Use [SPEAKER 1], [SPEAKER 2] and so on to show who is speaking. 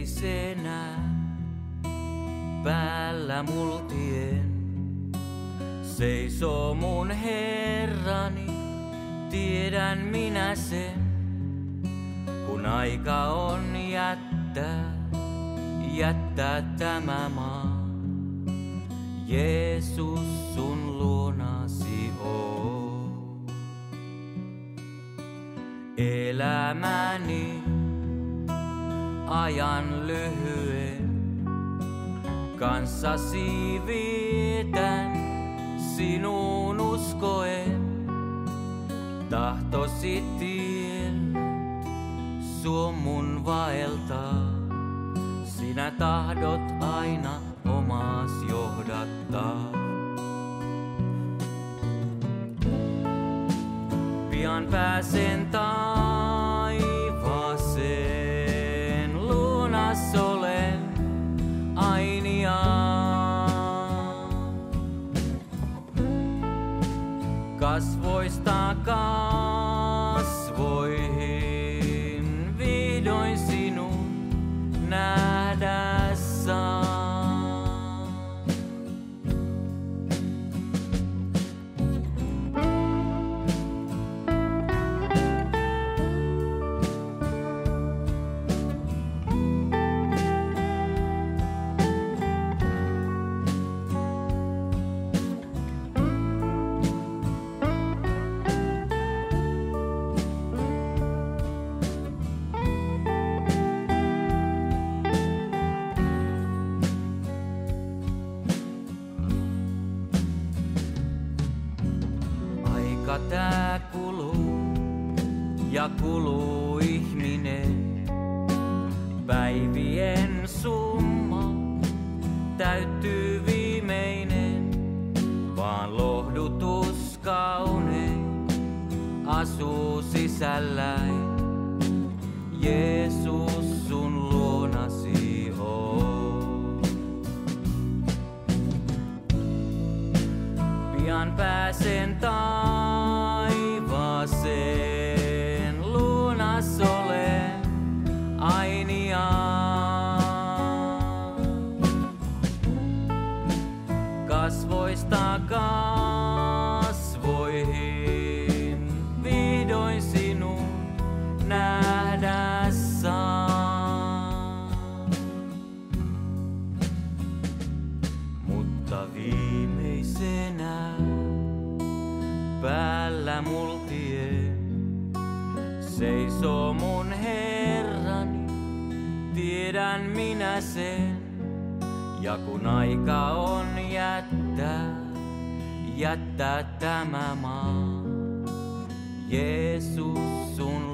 [SPEAKER 1] viimeisenä päällä multien seisoo mun Herrani, tiedän minä sen, kun aika on jättää tämä maa. Jeesus, sun luonasi on. Elämäni ajan lyhyen kanssasi vietän, sinuun uskoen. Tahtosi tiellä suo mun vaeltaa, sinä tahdot aina omaas johdattaa. Pian pääsen taivaaseen, luonas olen ainiaan. Kasvoista kasvoihin vihdoin sinun nähdä saan. Tää kuluu ja kuluu ihminen, päivien summa täyttyy viimeinen, vaan lohdutus kaunein asuu sisälläin. Jeesus, sun luonasi on. Pian pääsen taivaaseen, luonas olen ainiaan. Kasvoista kasvoihin vihdoin sinun nähdä saan. Mutta viimeisenä päällä multien seisoo mun Herrani, tiedän minä sen, ja kun aika on jättää tämä maa. Jeesus, sun